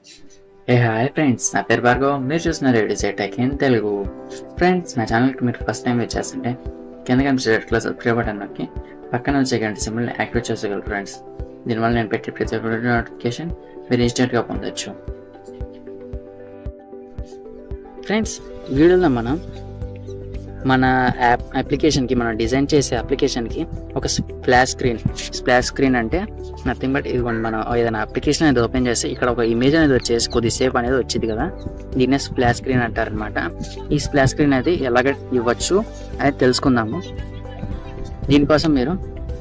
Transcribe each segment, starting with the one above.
Hi friends, నా పేరు భార్గవ్. మీరు చూస్తున్నారు టెక్ ఇన్ తెలుగు. ఫ్రెండ్స్, నా ఛానల్కి మీరు ఫస్ట్ టైం వచ్చేస్తుంటే కింద కనిపించే రెడ్ కలర్ సబ్స్క్రైబ్ బటన్ నొక్కి పక్కన వచ్చే గంట సింబల్ని యాక్టివేట్ చేసుకోగలరు ఫ్రెండ్స్. దీనివల్ల నేను పెట్టే ప్రతి ఒక్క నోటిఫికేషన్ మీరు ఇన్స్టెంట్గా పొందొచ్చు. ఫ్రెండ్స్, వీడియోలో మనం మన అప్లికేషన్కి మనం డిజైన్ చేసే అప్లికేషన్కి ఒక స్ప్లాష్ స్క్రీన్ అంటే నథింగ్ బట్ ఇది మనం ఏదైనా అప్లికేషన్ అనేది ఓపెన్ చేస్తే ఇక్కడ ఒక ఇమేజ్ అనేది వచ్చేసి కొద్దిసేపు అనేది వచ్చింది కదా, దీన్నే స్ప్లాష్ స్క్రీన్ అంటారనమాట. ఈ స్ప్లాష్ స్క్రీన్ అనేది ఎలాగ ఇవ్వచ్చు అనేది తెలుసుకుందాము. దీనికోసం మీరు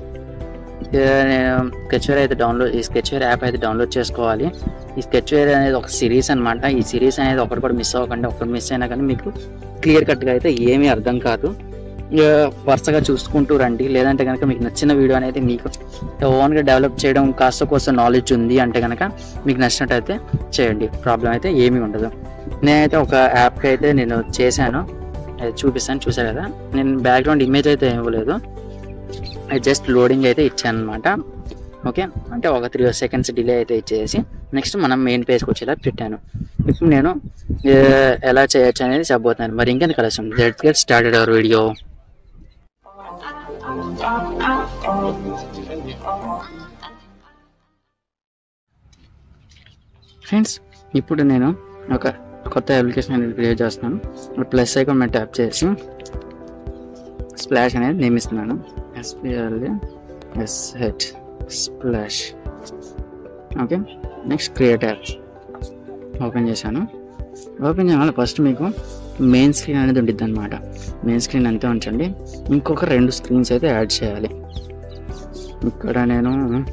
స్కెచ్వేర్ అయితే ఈ స్కెచ్వేర్ యాప్ అయితే డౌన్లోడ్ చేసుకోవాలి. ఈ స్కెచ్వేర్ అనేది ఒక సిరీస్ అనమాట. ఈ సిరీస్ అనేది ఒకటి కూడా మిస్ అవ్వకండి. ఒకటి మిస్ అయినా కానీ మీకు క్లియర్ కట్గా అయితే ఏమీ అర్థం కాదు. వరుసగా చూసుకుంటూ రండి. లేదంటే కనుక మీకు నచ్చిన వీడియో అనేది మీకు ఓన్గా డెవలప్ చేయడం కాస్త కోసం నాలెడ్జ్ ఉంది అంటే కనుక మీకు నచ్చినట్టయితే చేయండి, ప్రాబ్లం అయితే ఏమీ ఉండదు. నేనైతే ఒక యాప్కి అయితే నేను చేశాను, చూపిస్తాను. చూసాను కదా, నేను బ్యాక్గ్రౌండ్ ఇమేజ్ అయితే ఇవ్వలేదు, అది జస్ట్ లోడింగ్ అయితే ఇచ్చాను అనమాట. ఓకే, అంటే ఒక 3 seconds డిలే అయితే ఇచ్చేసి నెక్స్ట్ మనం మెయిన్ పేజ్కి వచ్చేలా పెట్టాను. ఇప్పుడు నేను ఎలా చేయొచ్చు అనేది చెప్పబోతున్నాను. మరి ఇంకెందుకు కలసం, let's get started our video. Friends, ఇప్పుడు నేను ఒక కొత్త అప్లికేషన్ అనేది క్రియేట్ చేస్తున్నాను. ప్లస్ ఐకాన్ మీద ట్యాప్ చేసి స్ప్లాష్ అనేది నియమిస్తున్నాను. SPLSH splash. Okay, next create app open చేశాను. ఓపెన్ చేయాలి. ఫస్ట్ మీకు మెయిన్ స్క్రీన్ అనేది ఉంటుంది అనమాట. మెయిన్ స్క్రీన్ అంతే ఉంచండి. ఇంకొక 2 స్క్రీన్స్ అయితే యాడ్ చేయాలి. ఇక్కడ నేను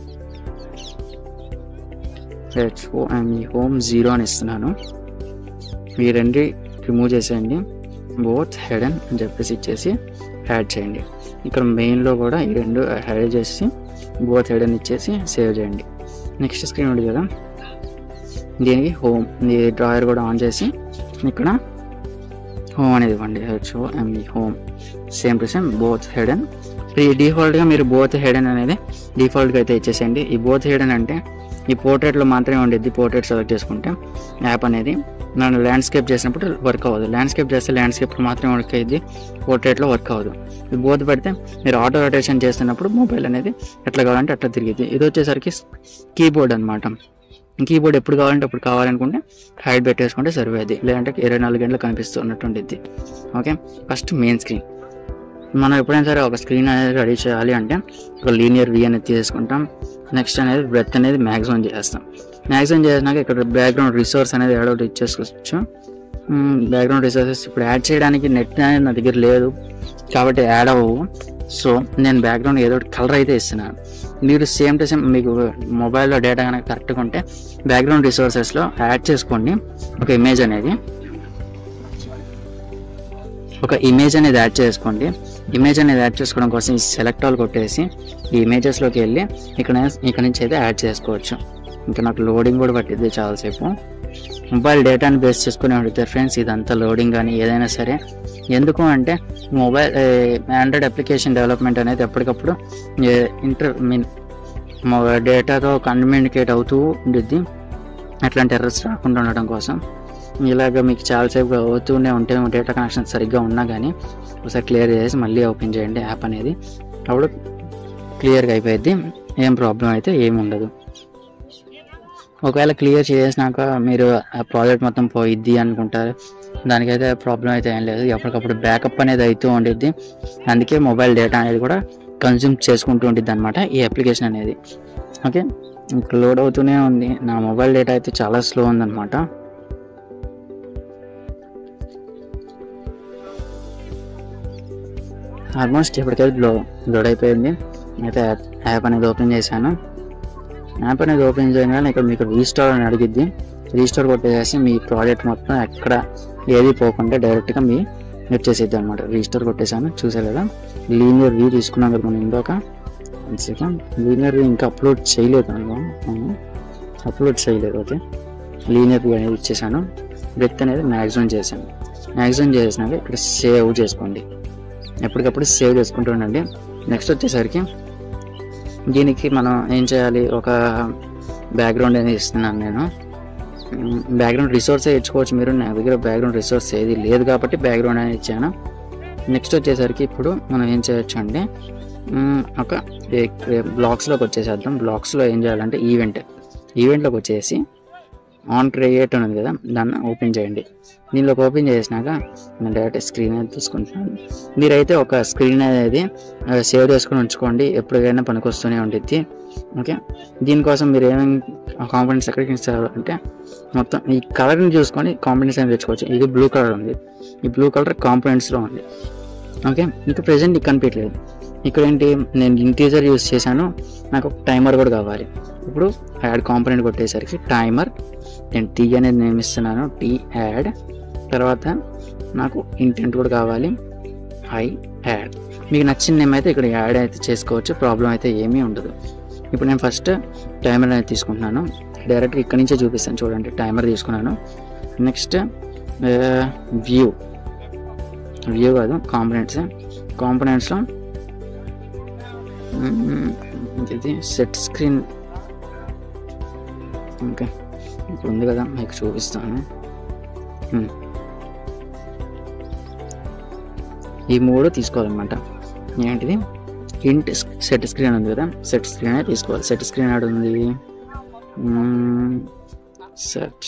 హోమ్ 0 అని ఇస్తున్నాను. ఈ 2 రిమూవ్ చేసేయండి. బోత్ హెడెన్ అని చెప్పేసి ఇచ్చేసి యాడ్ చేయండి. ఇక్కడ మెయిన్లో కూడా ఈ 2 యాడ్ చేసి బోత్ హెడెన్ ఇచ్చేసి సేవ్ చేయండి. నెక్స్ట్ స్క్రీన్ ఉంది కదా, దీనికి హోమ్ ఈ డ్రాయర్ కూడా ఆన్ చేసి ఇక్కడ హోమ్ అనేది ఇవ్వండి. Home same to same both hidden. డిఫాల్ట్గా మీరు బోత్ హెడెన్ అనేది డిఫాల్ట్గా అయితే ఇచ్చేసేయండి. ఈ బోత్ హెడెన్ అంటే ఈ పోర్ట్రేట్లో మాత్రమే ఉండేది. పోర్ట్రేట్ సెలెక్ట్ చేసుకుంటే యాప్ అనేది నన్ను ల్యాండ్స్కేప్ చేసినప్పుడు వర్క్ అవ్వదు. ల్యాండ్స్కేప్ చేస్తే ల్యాండ్స్కేప్లో మాత్రమే వర్క్ అయ్యింది, పోర్ట్రేట్లో వర్క్ అవ్వదు. ఇది బోత్ పెడితే మీరు ఆటో రొటేషన్ చేస్తున్నప్పుడు మొబైల్ అనేది ఎట్లా కావాలంటే అట్లా తిరిగిద్ది. ఇది వచ్చేసరికి కీబోర్డ్ అనమాట. కీబోర్డ్ ఎప్పుడు కావాలంటే అప్పుడు కావాలనుకుంటే హైడ్ పెట్టేసుకుంటే సరిపోయేది, లేదంటే 24 గంటలు కనిపిస్తున్నట్టు ఉండిద్ది. Okay, first main screen. మనం ఎప్పుడైనా సరే ఒక స్క్రీన్ అనేది రెడీ చేయాలి అంటే ఒక లీనియర్ వి అనేది తీసుకుంటాం. నెక్స్ట్ అనేది బ్రెత్ అనేది మ్యాక్సిమం చేస్తాం. మ్యాక్సిమం చేసినాక ఇక్కడ బ్యాక్గ్రౌండ్ రిసోర్స్ అనేది యాడ్ అవుట్ ఇచ్చేసుకోవచ్చు. బ్యాక్గ్రౌండ్ రిసోర్సెస్ ఇప్పుడు యాడ్ చేయడానికి నెట్ అనేది నా దగ్గర లేదు కాబట్టి యాడ్ అవ్వవు. సో నేను బ్యాక్గ్రౌండ్ ఏదో ఒకటి కలర్ అయితే ఇస్తున్నాను. మీరు సేమ్ టు సేమ్ మీకు మొబైల్లో డేటా కనుక కరెక్ట్గా ఉంటే బ్యాక్గ్రౌండ్ రిసోర్సెస్లో యాడ్ చేసుకోండి. ఒక ఇమేజ్ అనేది యాడ్ చేసుకోండి. ఇమేజ్ అనేది యాడ్ చేసుకోవడం కోసం ఈ సెలెక్ట్ ఆల్ కొట్టేసి ఈ ఇమేజెస్లోకి వెళ్ళి ఇక్కడ నుంచి అయితే యాడ్ చేసుకోవచ్చు. ఇంకా నాకు లోడింగ్ కూడా పట్టింది చాలాసేపు. మొబైల్ డేటాని బేస్ చేసుకుని ఉంటుంది ఫ్రెండ్స్ ఇదంతా లోడింగ్ కానీ ఏదైనా సరే. ఎందుకు అంటే మొబైల్ ఆండ్రాయిడ్ అప్లికేషన్ డెవలప్మెంట్ అనేది ఎప్పటికప్పుడు డేటాతో కమ్యూనికేట్ అవుతూ ఉంటుంది. అట్లాంటి ఎర్రర్స్ రాకుండా ఉండడం కోసం ఇలాగ మీకు చాలాసేపు అవుతూనే ఉంటే డేటా కనెక్షన్ సరిగ్గా ఉన్నా కానీ ఒకసారి క్లియర్ చేసి మళ్ళీ ఓపెన్ చేయండి యాప్ అనేది. అప్పుడు క్లియర్గా అయిపోయింది, ఏం ప్రాబ్లం అయితే ఏమి ఉండదు. ఒకవేళ క్లియర్ చేసినాక మీరు ఆ ప్రాజెక్ట్ మొత్తం పోయిద్ది అనుకుంటారు, దానికైతే ప్రాబ్లం అయితే ఏం లేదు. ఎప్పటికప్పుడు బ్యాకప్ అనేది అవుతూ ఉండిద్ది. అందుకే మొబైల్ డేటా అనేది కూడా కన్జ్యూమ్ చేసుకుంటూ ఉంటుంది అనమాట ఈ అప్లికేషన్ అనేది. ఓకే, ఇంకా లోడ్ అవుతూనే ఉంది. నా మొబైల్ డేటా అయితే చాలా స్లో ఉందన్నమాట. ఆల్మోస్ట్ ఇప్పటికైతే లోడ్ అయిపోయింది. అయితే యాప్ అనేది ఓపెన్ చేశాను. యాప్ అనేది ఓపెన్ చేయగానే ఇక్కడ మీకు రీస్టోర్ అని అడిగిద్ది. రీస్టోర్ కొట్టేసి మీ ప్రాజెక్ట్ మొత్తం ఎక్కడ ఏది పోకుండా డైరెక్ట్గా మీ వచ్చేసిద్ది అనమాట. రీస్టోర్ కొట్టేసాను. చూసారు కదా, లీనియర్ వ్యూ తీసుకున్నాం కదా మనం ఇందాక. లీనియర్ వ్యూ ఇంకా అప్లోడ్ చేయలేదు ఓకే, లీనియర్ వ్యూ అనేది ఇచ్చేసాను. బ్రెత్ అనేది మ్యాక్సిమం చేశాను. మ్యాక్సిమం చేసినాక ఇక్కడ సేవ్ చేసుకోండి. ఎప్పటికప్పుడు సేవ్ చేసుకుంటూ ఉండండి. నెక్స్ట్ వచ్చేసరికి దీనికి మనం ఏం చేయాలి, ఒక బ్యాక్గ్రౌండ్ అనేది ఇస్తున్నాను నేను. బ్యాక్గ్రౌండ్ రిసోర్సే ఇచ్చుకోవచ్చు మీరు. నా దగ్గర బ్యాక్గ్రౌండ్ రిసోర్స్ ఏది లేదు కాబట్టి బ్యాక్గ్రౌండ్ అనేది ఇచ్చాను. నెక్స్ట్ వచ్చేసరికి ఇప్పుడు మనం ఏం చేయొచ్చు అంటే ఒక బ్లాక్స్లోకి వచ్చేసేద్దాం. బ్లాక్స్లో ఏం చేయాలంటే ఈవెంట్లోకి వచ్చేసి ఆన్ క్రియేట్ అని ఉంది కదా, దాన్ని ఓపెన్ చేయండి. దీనిలోకి ఓపెన్ చేసినాక నేను డైరెక్ట్ స్క్రీన్ అనేది తీసుకుంటున్నాను. మీరైతే ఒక స్క్రీన్ అనేది సేవ్ చేసుకొని ఉంచుకోండి, ఎప్పటికైనా పనికొస్తూనే ఉంటుంది. ఓకే, దీనికోసం మీరు ఏమేమి కాంపోనెంట్స్ ఎక్కడికి ఇస్తారంటే మొత్తం ఈ కలర్ని చూసుకొని కాంపోనెంట్స్ అనేది తెచ్చుకోవచ్చు. ఇది బ్లూ కలర్ ఉంది, ఈ బ్లూ కలర్ కాంపోనెంట్స్లో ఉంది. ఓకే, ఇంకా ప్రెజెంట్ ఇక్కడ కనిపించలేదు. ఇక్కడ ఏంటి, నేను ఇంటీజర్ యూజ్ చేశాను, నాకు ఒక టైమర్ కూడా కావాలి. ఇప్పుడు యాడ్ కాంపోనెంట్ కొట్టేసరికి టైమర్, నేను టీ అనేది నేమ్ ఇస్తున్నాను, టీ యాడ్. తర్వాత నాకు ఇంటెంట్ కూడా కావాలి, ఐ యాడ్. మీకు నచ్చిన నేమ్ అయితే ఇక్కడ యాడ్ అయితే చేసుకోవచ్చు, ప్రాబ్లం అయితే ఏమీ ఉండదు. ఇప్పుడు నేను ఫస్ట్ టైమర్ అనేది తీసుకుంటున్నాను, డైరెక్ట్గా ఇక్కడ నుంచే చూపిస్తాను చూడండి. టైమర్ తీసుకున్నాను. నెక్స్ట్ వ్యూ కాదు, కాంపోనెంట్స్లో ఇది సెట్ స్క్రీన్. ఓకే, ఇప్పుడు ఉంది కదా, మీకు చూపిస్తాను. ఈ మూడు తీసుకోవాలన్నమాట. ఏంటిది, ఇంట్ సెట్ స్క్రీన్ ఉంది కదా, సెట్ స్క్రీన్ అనేది తీసుకోవాలి. సెట్ స్క్రీన్ ఆడ ఉంది, సెట్.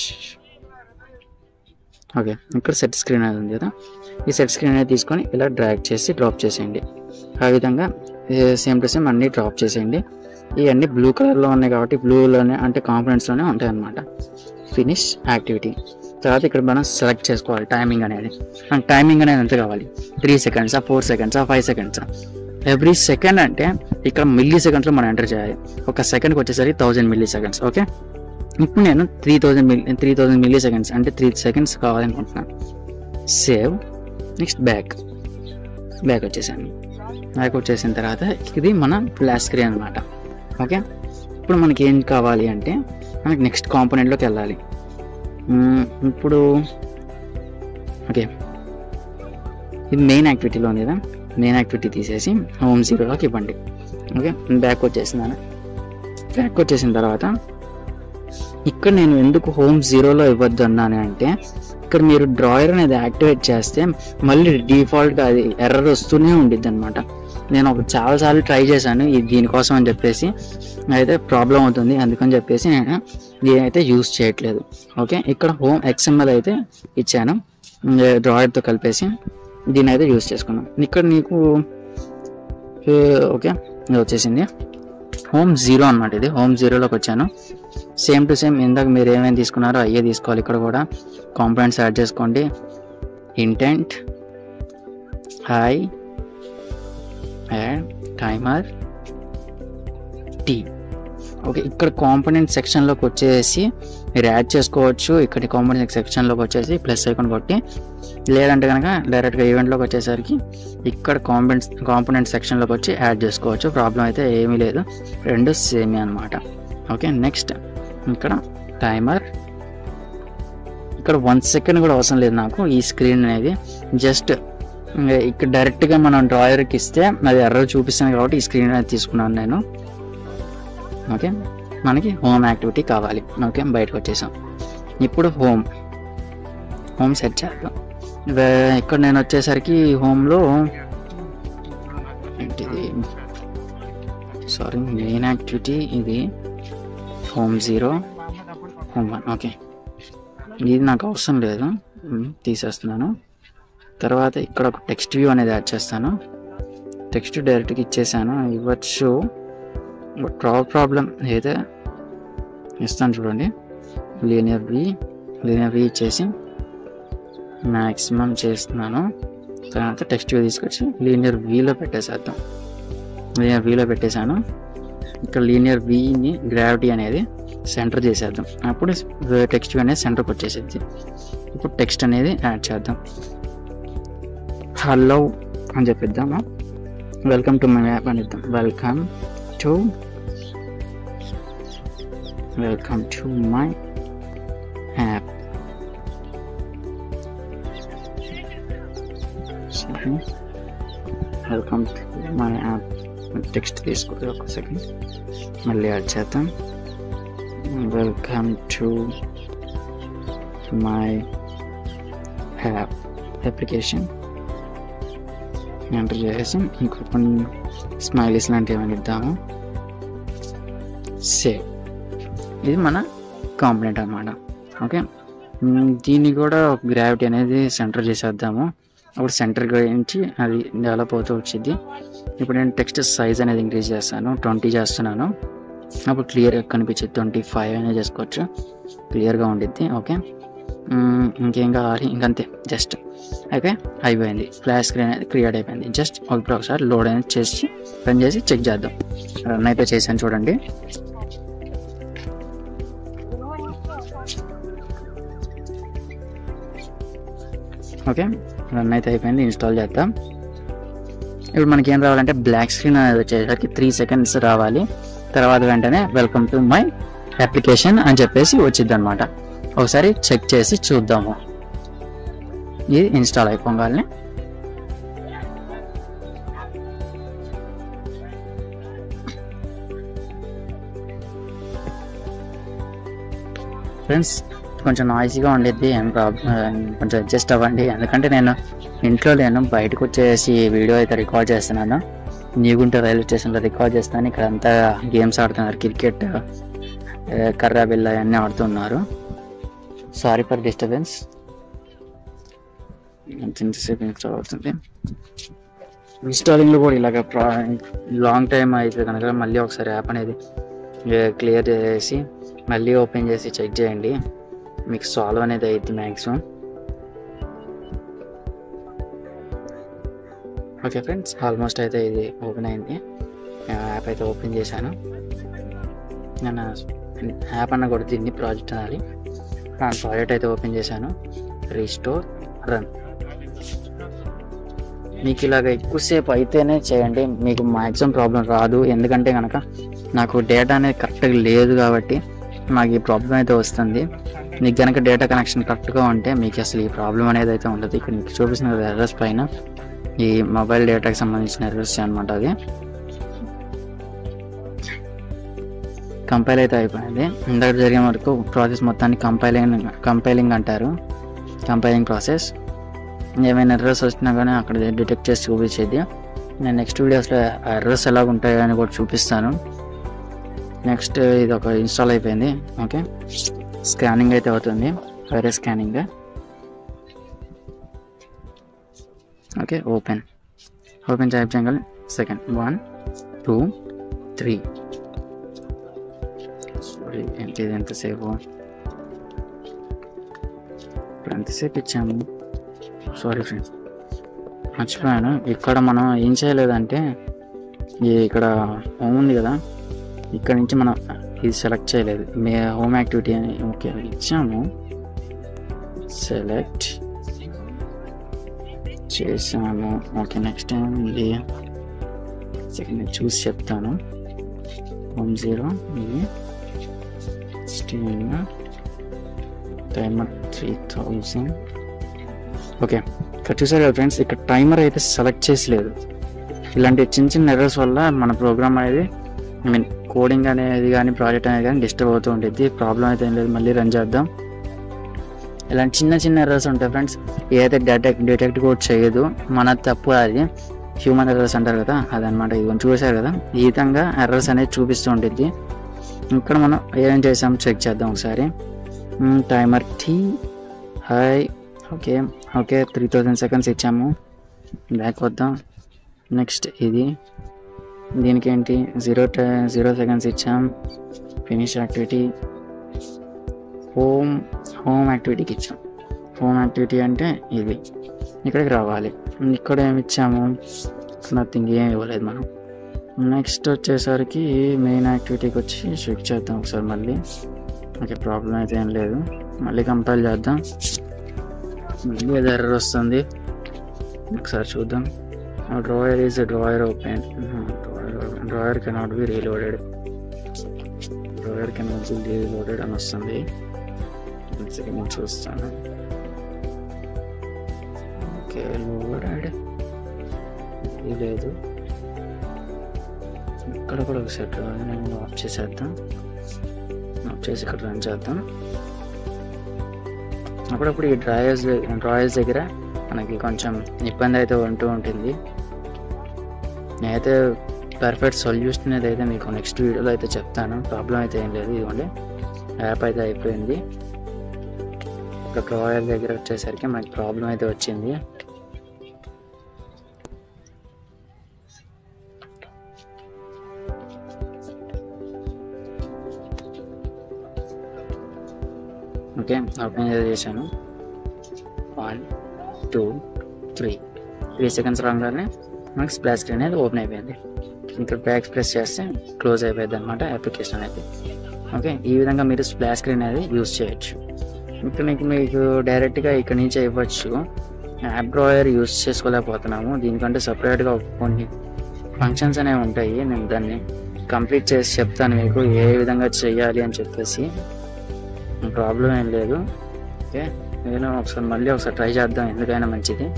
ఓకే, ఇక్కడ సెట్ స్క్రీన్ అనేది ఉంది కదా, ఈ సెట్ స్క్రీన్ అనేది తీసుకొని ఇలా డ్రాగ్ చేసి డ్రాప్ చేసేయండి. ఆ విధంగా సేమ్ టు సేమ్ అన్నీ డ్రాప్ చేసేయండి. ఇవన్నీ బ్లూ కలర్లో ఉన్నాయి కాబట్టి బ్లూలోనే అంటే కాంపోనెంట్స్లోనే ఉంటాయి అన్నమాట. Finish activity. తర్వాత ఇక్కడ మనం సెలెక్ట్ చేసుకోవాలి టైమింగ్ అనేది. టైమింగ్ అనేది ఎంత కావాలి, 3 సెకండ్సా, 4 సెకండ్సా, 5 సెకండ్సా. ఎవ్రీ సెకండ్ అంటే ఇక్కడ మిల్లీ సెకండ్స్లో మనం ఎంటర్ చేయాలి. ఒక సెకండ్కి వచ్చేసరికి 1000 మిల్లీ సెకండ్స్. ఓకే, ఇప్పుడు నేను 3000 మిల్లీ సెకండ్స్ అంటే 3 సెకండ్స్ కావాలనుకుంటున్నాను. సేవ్. నెక్స్ట్ బ్యాక్ వచ్చేసాను. బ్యాక్ వచ్చేసిన తర్వాత ఇది మన ఫ్లాష్ స్క్రీన్ అనమాట. ఓకే, ఇప్పుడు మనకి ఏం కావాలి అంటే మనకి నెక్స్ట్ కాంపోనెంట్లోకి వెళ్ళాలి. ఇప్పుడు ఓకే, ఇది మెయిన్ యాక్టివిటీలో ఉంది కదా, మెయిన్ యాక్టివిటీ తీసేసి హోమ్ 0లోకి ఇవ్వండి. ఓకే, బ్యాక్ వచ్చేసిన తర్వాత ఇక్కడ నేను ఎందుకు హోమ్ 0లో ఇవ్వద్దు అన్నాను అంటే, ఇక్కడ మీరు డ్రాయర్ అనేది యాక్టివేట్ చేస్తే మళ్ళీ డిఫాల్ట్గా అది ఎర్రర్ వస్తూనే ఉండిద్ది అనమాట. నేను చాలాసార్లు ట్రై చేశాను దీనికోసం అని చెప్పేసి, అయితే ప్రాబ్లం అవుతుంది, అందుకని చెప్పేసి నేను దీనైతే యూజ్ చేయట్లేదు. ఓకే, ఇక్కడ హోమ్ XML అయితే ఇచ్చాను, డ్రాయర్తో కలిపేసి దీని అయితే యూజ్ చేసుకున్నాను. ఇక్కడ నీకు ఓకే ఇది వచ్చేసింది హోమ్ 0 అనమాట. ఇది హోమ్ 0లోకి వచ్చాను. సేమ్ టు సేమ్ ఇందాక మీరు ఏమేమి తీసుకున్నారో అయ్యే తీసుకోవాలి. ఇక్కడ కూడా కాంపోనెంట్స్ యాడ్ చేసుకోండి. Intent, hi, add, timer, T. Okay, ఇక్కడ కాంపోనెంట్ సెక్షన్లోకి వచ్చేసి మీరు యాడ్ చేసుకోవచ్చు. ఇక్కడ కాంపోనెంట్ సెక్షన్లోకి వచ్చేసి ప్లస్ ఐకాన్ కొట్టి, లేదంటే కనుక డైరెక్ట్గా ఈవెంట్లోకి వచ్చేసరికి ఇక్కడ కాంపోనెంట్ సెక్షన్లోకి వచ్చి యాడ్ చేసుకోవచ్చు. ప్రాబ్లం అయితే ఏమీ లేదు, రెండు సేమే అనమాట. ఓకే, నెక్స్ట్ ఇక్కడ టైమర్. ఇక్కడ 1 సెకండ్ కూడా అవసరం లేదు నాకు. ఈ స్క్రీన్ అనేది జస్ట్ ఇక్కడ డైరెక్ట్గా మనం డ్రాయర్కి ఇస్తే అది ఎర్రర్ చూపిస్తాను కాబట్టి ఈ స్క్రీన్ అనేది తీసుకున్నాను నేను. ఓకే, మనకి హోమ్ యాక్టివిటీ కావాలి. ఓకే, బయటకు వచ్చేసాం. ఇప్పుడు హోమ్ సెట్ చేద్దాం. ఇక్కడ నేను వచ్చేసరికి హోమ్లో ఏంటిది, సారీ, మెయిన్ యాక్టివిటీ ఇది హోమ్ 0, హోమ్ 1. ఓకే, ఇది నాకు అవసరం లేదు, తీసేస్తున్నాను. తర్వాత ఇక్కడ ఒక టెక్స్ట్ వ్యూ అనేది యాడ్ చేస్తాను. టెక్స్ట్ డైరెక్ట్గా ఇచ్చేసాను, ఇవ్వచ్చు. ప్రాబ్లం అయితే ఇస్తాను చూడండి. లీనియర్ వి ఇచ్చేసి మ్యాక్సిమం చేస్తున్నాను. తర్వాత టెక్స్ట్ వ్యూ తీసుకొచ్చి లీనియర్ వీలో పెట్టేసేద్దాం. లీనియర్ వీలో పెట్టేశాను. ఇక్కడ లీనియర్ వీని గ్రావిటీ అనేది సెంటర్ చేసేద్దాం. అప్పుడు టెక్స్ట్ వ్యూ అనేది సెంటర్కి వచ్చేసేది. ఇప్పుడు టెక్స్ట్ అనేది యాడ్ చేద్దాం. హలో అని చెప్పిద్దామా, వెల్కమ్ టు మై యాప్ అని ఇద్దాం. Welcome to my app. Welcome to my app. Text తీసుకోవాలి, ఒక సెకండ్ మళ్ళీ యాడ్ చేద్దాం. Welcome to my app application enter చేసేసి ఇంకో కొన్ని స్మైలీస్ లాంటివి ఏమైనా ఇద్దాము. సేవ్. ఇది మన కాంపోనెంట్ అన్నమాట. ఓకే, దీన్ని కూడా గ్రావిటీ అనేది సెంటర్ చేసేద్దాము. అప్పుడు సెంటర్ గురించి అది డెవలప్ అవుతూ వచ్చింది. ఇప్పుడు నేను టెక్స్ట్ సైజ్ అనేది ఇంక్రీజ్ చేస్తాను, 20 చేస్తున్నాను. అప్పుడు క్లియర్గా కనిపించేది. 25 అనేది చేసుకోవచ్చు, క్లియర్గా ఉండిద్ది. ఓకే, ఇంకేం కావాలి, ఇంకంతే. జస్ట్ ఓకే, అయిపోయింది. ఫ్లాష్ స్క్రీన్ అనేది క్రియేట్ అయిపోయింది. జస్ట్ ఒకసారి లోడ్ అనేది చేసి రన్ చేసి చెక్ చేద్దాం. రన్ అయితే చేశాను చూడండి. ఓకే, రన్ అయితే అయిపోయింది. ఇన్స్టాల్ చేద్దాం. ఇప్పుడు మనకి ఏం రావాలంటే బ్లాక్ స్క్రీన్ అనేది వచ్చేసరికి 3 seconds రావాలి. తర్వాత వెంటనే వెల్కమ్ టు మై అప్లికేషన్ అని చెప్పేసి వచ్చింది అనమాట. ఒకసారి చెక్ చేసి చూద్దాము. ఇది ఇన్స్టాల్ అయిపోగానే ఫ్రెండ్స్ కొంచెం నాయిసీగా ఉండేది, ఏం కొంచెం అడ్జస్ట్ అవ్వండి. ఎందుకంటే నేను ఇంట్లో లేను, బయటకు వచ్చేసి వీడియో అయితే రికార్డ్ చేస్తున్నాను. న్యూగుంట రైల్వే స్టేషన్లో రికార్డ్ చేస్తాను. ఇక్కడ అంతా గేమ్స్ ఆడుతున్నారు, క్రికెట్, కర్రా బిల్ల అన్నీ ఆడుతున్నారు. Sorry for disturbance. ఎంతసేపు ఇన్స్టాల్ అవుతుంది. ఇన్స్టాలింగ్లో కూడా ఇలాగ లాంగ్ టైం అయితే కనుక మళ్ళీ ఒకసారి యాప్ అనేది క్లియర్ చేసి మళ్ళీ ఓపెన్ చేసి చెక్ చేయండి. మీకు సాల్వ్ అనేది అయింది మ్యాక్సిమం. ఓకే ఫ్రెండ్స్, ఆల్మోస్ట్ అయితే ఇది ఓపెన్ అయింది. యాప్ అయితే ఓపెన్ చేశాను. నేను యాప్ అన్న కూడా దీన్ని ప్రాజెక్ట్ అనాలి. ప్రాజెక్ట్ అయితే ఓపెన్ చేశాను. Restore, run. మీకు ఇలాగ ఎక్కువసేపు అయితేనే చేయండి, మీకు మ్యాక్సిమం ప్రాబ్లం రాదు. ఎందుకంటే కనుక నాకు డేటా అనేది కరెక్ట్గా లేదు కాబట్టి నాకు ఈ ప్రాబ్లం అయితే వస్తుంది. మీకు కనుక డేటా కనెక్షన్ కరెక్ట్గా ఉంటే మీకు అసలు ఈ ప్రాబ్లం అనేది అయితే ఉండదు. ఇక్కడ మీకు చూపిస్తున్న ఎర్రర్స్ పైన ఈ మొబైల్ డేటాకి సంబంధించిన ఎర్రర్స్ అనమాట. అది కంపైల్ అయితే అయిపోయింది. ఇందాక జరిగిన వరకు ప్రాసెస్ మొత్తాన్ని కంపైలింగ్ అంటారు. Compiling process. ఏమైనా ఎర్రర్స్ వచ్చినా కానీ అక్కడ డిటెక్ట్ చేసి చూపించేది. నేను నెక్స్ట్ వీడియోస్లో ఎర్రర్స్ ఎలాగ ఉంటాయో అని కూడా చూపిస్తాను. నెక్స్ట్ ఇది ఒక ఇన్స్టాల్ అయిపోయింది. ఓకే, స్కానింగ్ అయితే అవుతుంది, virus scanning. Okay, open type చేయగల. సెకండ్ 1 2 3. సారీ, ఏంటి ఎంతసేపు ఇచ్చాము. సారీ ఫ్రెండ్స్, మర్చిపోయాను. ఇక్కడ మనం ఏం చేయలేదంటే ఇక్కడ హోమ్ ఉంది కదా, ఇక్కడ నుంచి మనం ఇది సెలెక్ట్ చేయలేదు. హోమ్ యాక్టివిటీ అని ఓకే ఇచ్చాము, సెలెక్ట్ చేసాము. ఓకే, నెక్స్ట్ టైం ఇది సెకండ్ చూసి చెప్తాను. హోమ్ 0 ఇది టైమర్ 3000. ఓకే, ఇక్కడ చూసారు కదా ఫ్రెండ్స్, ఇక్కడ టైమర్ అయితే సెలెక్ట్ చేసి లేదు. ఇలాంటి చిన్న ఎర్రర్స్ వల్ల మన ప్రోగ్రామ్ అనేది కోడింగ్ అనేది కానీ ప్రాజెక్ట్ అనేది కానీ డిస్టర్బ్ అవుతూ ఉంటుంది. ప్రాబ్లం అయితే ఏం లేదు. మళ్ళీ రన్ చేద్దాం. ఇలాంటి చిన్న ఎర్రర్స్ ఉంటాయి ఫ్రెండ్స్. ఏదైతే డిటెక్ట్ కూడా చేయదు, మన తప్పు. అది హ్యూమన్ ఎర్రర్స్ అంటారు కదా, అదనమాట. ఇది కొంచెం చూసారు కదా, ఈ విధంగా ఎర్రర్స్ అనేది చూపిస్తూ ఉంటుంది. ఇక్కడ మనం ఏం చేసాం చెక్ చేద్దాం ఒకసారి. టైమర్ టీ హై. ఓకే 3000 seconds ఇచ్చాము. బ్యాక్ వద్దాం. నెక్స్ట్ దీనికి ఏంటి 0 seconds ఇచ్చాం. Finish activity. హోమ్ యాక్టివిటీకి ఇచ్చాం. హోమ్ యాక్టివిటీ అంటే ఇది ఇక్కడికి రావాలి. ఇక్కడ ఏమి ఇచ్చాము, నథింగ్, ఏం ఇవ్వలేదు మనం. నెక్స్ట్ వచ్చేసరికి మెయిన్ యాక్టివిటీకి వచ్చి చెక్ చేద్దాం ఒకసారి మళ్ళీ. ఓకే, ప్రాబ్లం అయితే ఏం లేదు. మళ్ళీ కంపైల్ చేద్దాం. మళ్ళీ ఏదో ఎర్రర్ వస్తుంది, ఒకసారి చూద్దాం. Drawer is drawer open. Drawer cannot be reloaded అని వస్తుంది. సెకండ్ చూస్తాను. ఓకే, లోడెడ్ లేదు. ఇక్కడ కూడా ఒకసారి డ్రాయర్ ఆఫ్ చేసేద్దాం. ఆఫ్ చేసి ఇక్కడ రన్ చేద్దాం. అప్పుడప్పుడు ఈ డ్రాయర్స్ దగ్గర మనకి కొంచెం ఇబ్బంది అయితే ఉంటూ ఉంటుంది. నేనైతే పర్ఫెక్ట్ సొల్యూషన్ అయితే మీకు నెక్స్ట్ వీడియోలో అయితే చెప్తాను. ప్రాబ్లం అయితే ఏం లేదు. ఇదిగోండి యాప్ అయితే అయిపోయింది. ఇక్కడ డ్రాయర్ దగ్గర వచ్చేసరికి మనకి ప్రాబ్లం అయితే వచ్చింది. ఓకే, ఓపెన్ చేశాను. 1 2 3 సెకండ్స్ రాగానే మనకి స్ప్లాష్ స్క్రీన్ అనేది ఓపెన్ అయిపోయింది. ఇక్కడ బ్యాక్ ప్రెస్ చేస్తే క్లోజ్ అయిపోయింది అనమాట అప్లికేషన్ అయితే. ఓకే, ఈ విధంగా మీరు స్ప్లాష్ స్క్రీన్ అనేది యూజ్ చేయొచ్చు. ఇక్కడ మీకు డైరెక్ట్గా ఇక్కడ నుంచి ఇవ్వచ్చు. యాప్ డ్రాయర్ యూజ్ చేసుకోలేకపోతున్నాము. దీనికంటే సపరేట్గా కొన్ని ఫంక్షన్స్ అనేవి ఉంటాయి. నేను దాన్ని కంప్లీట్ చేసి చెప్తాను మీకు ఏ విధంగా చేయాలి అని చెప్పేసి. ప్రాబ్లం ఏం లేదు. ఓకే, నేను మళ్ళీ ఒకసారి ట్రై చేద్దాం, ఎందుకైనా మంచిది.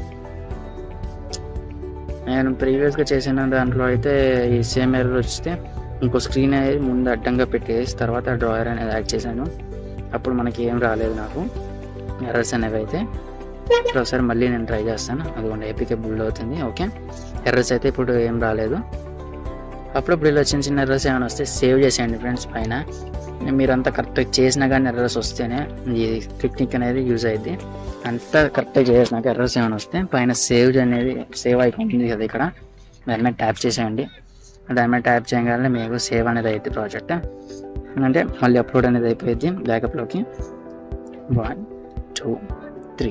నేను ప్రీవియస్గా చేసిన దాంట్లో అయితే ఈ సేమ్ ఎర్రర్ వస్తే ఇంకో స్క్రీన్ అనేది ముందు అడ్డంగా పెట్టేసి తర్వాత డ్రాయర్ అనేది యాడ్ చేశాను. అప్పుడు మనకి ఏం రాలేదు నాకు ఎర్రర్స్ అనేవి అయితే. ఇప్పుడు ఒకసారి మళ్ళీ నేను ట్రై చేస్తాను. అదిగోండి ఏపీకే బుల్డ్ అవుతుంది. ఓకే, ఎర్రర్స్ అయితే ఇప్పుడు ఏం రాలేదు. అప్పుడప్పుడు ఇలా చిన్న ఎర్రర్స్ ఏమైనా వస్తే సేవ్ చేసేయండి ఫ్రెండ్స్. పైన మీరంతా కరెక్ట్గా చేసినా కానీ ఎర్రర్స్ వస్తేనే ఈ టెక్నిక్ అనేది యూజ్ అయ్యింది. అంతా కరెక్ట్గా చేసినాక ఎర్రర్స్ ఏమైనా వస్తే పైన సేవ్ ఐకాన్ ఉంది కదా, ఇక్కడ దాని మీద ట్యాప్ చేసేయండి. దాని మీద ట్యాప్ చేయగానే మీకు సేవ్ అనేది అవుతుంది ప్రాజెక్ట్. అంటే మళ్ళీ అప్లోడ్ అనేది అయిపోయింది బ్యాకప్లోకి. 1 2 3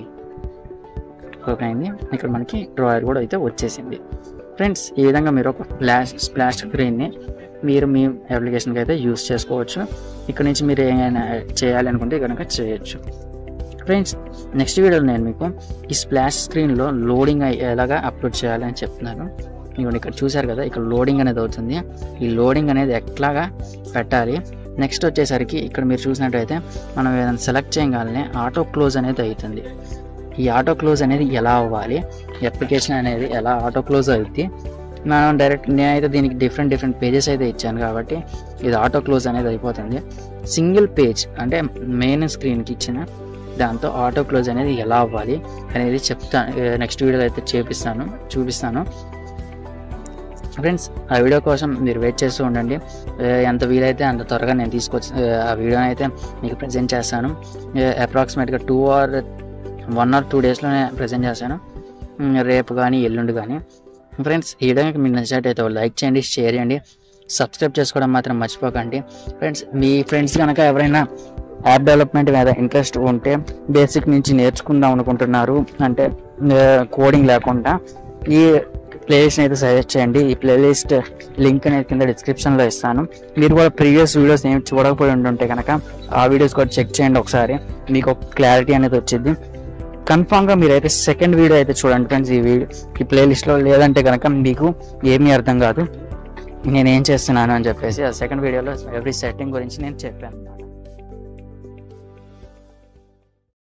ఓకే అయింది. ఇక్కడ మనకి డ్రాయర్ కూడా అయితే వచ్చేసింది ఫ్రెండ్స్. ఈ విధంగా మీరు ఒక స్ప్లాష్ స్క్రీన్ని మీరు మీ అప్లికేషన్కి అయితే యూస్ చేసుకోవచ్చు. ఇక్కడ నుంచి మీరు ఏమైనా చేయాలి అనుకుంటే కనుక చేయొచ్చు ఫ్రెండ్స్. నెక్స్ట్ వీడియోలో నేను మీకు ఈ స్ప్లాష్ స్క్రీన్లో లోడింగ్ ఎలాగా అప్లోడ్ చేయాలి అని చెప్తున్నాను. ఇవ్వండి ఇక్కడ చూసారు కదా, ఇక్కడ లోడింగ్ అనేది అవుతుంది. ఈ లోడింగ్ అనేది ఎట్లాగా పెట్టాలి. నెక్స్ట్ వచ్చేసరికి ఇక్కడ మీరు చూసినట్టయితే మనం ఏదైనా సెలెక్ట్ చేయగానే ఆటో క్లోజ్ అనేది అవుతుంది. ఈ ఆటో క్లోజ్ అనేది ఎలా అవ్వాలి, అప్లికేషన్ అనేది ఎలా ఆటో క్లోజ్ అవుతుంది. మనం నేనైతే దీనికి డిఫరెంట్ పేజెస్ అయితే ఇచ్చాను కాబట్టి ఇది ఆటో క్లోజ్ అనేది అయిపోతుంది. సింగిల్ పేజ్ అంటే మెయిన్ స్క్రీన్కి ఇచ్చిన దాంతో ఆటో క్లోజ్ అనేది ఎలా అవ్వాలి అనేది చెప్తాను. నెక్స్ట్ వీడియోలో అయితే చూపిస్తాను ఫ్రెండ్స్. ఆ వీడియో కోసం మీరు వెయిట్ చేస్తూ ఉండండి. ఎంత వీలైతే అంత త్వరగా నేను తీసుకొచ్చి ఆ వీడియోని అయితే మీకు ప్రజెంట్ చేస్తాను. అప్రాక్సిమేట్గా 1 or 2 డేస్లోనే ప్రజెంట్ చేస్తాను, రేపు కానీ ఎల్లుండి కానీ. ఫ్రెండ్స్, ఈ వీడియోకి మీకు నచ్చినట్టయితే లైక్ చేయండి, షేర్ చేయండి, సబ్స్క్రైబ్ చేసుకోవడం మాత్రం మర్చిపోకండి ఫ్రెండ్స్. మీ ఫ్రెండ్స్ కనుక ఎవరైనా యాప్ డెవలప్మెంట్ మీద ఇంట్రెస్ట్ ఉంటే, బేసిక్ నుంచి నేర్చుకుందాం అనుకుంటున్నారు అంటే కోడింగ్ లేకుండా, ఈ ప్లేలిస్ట్ అయితే సజెస్ట్ చేయండి. ఈ ప్లేలిస్ట్ లింక్ అనేది కింద డిస్క్రిప్షన్లో ఇస్తాను. మీరు కూడా ప్రీవియస్ వీడియోస్ ఏమి చూడకపోయి ఉంటుంటే కనుక ఆ వీడియోస్ కూడా చెక్ చేయండి ఒకసారి, మీకు ఒక క్లారిటీ అనేది వచ్చింది. కన్ఫామ్గా మీరైతే సెకండ్ వీడియో అయితే చూడండి ఫ్రెండ్స్ ఈ ప్లేలిస్ట్లో. లేదంటే కనుక మీకు ఏమీ అర్థం కాదు నేనేం చేస్తున్నాను అని చెప్పేసి. ఆ సెకండ్ వీడియోలో ఎవ్రీ సెట్టింగ్ గురించి నేను చెప్పాను.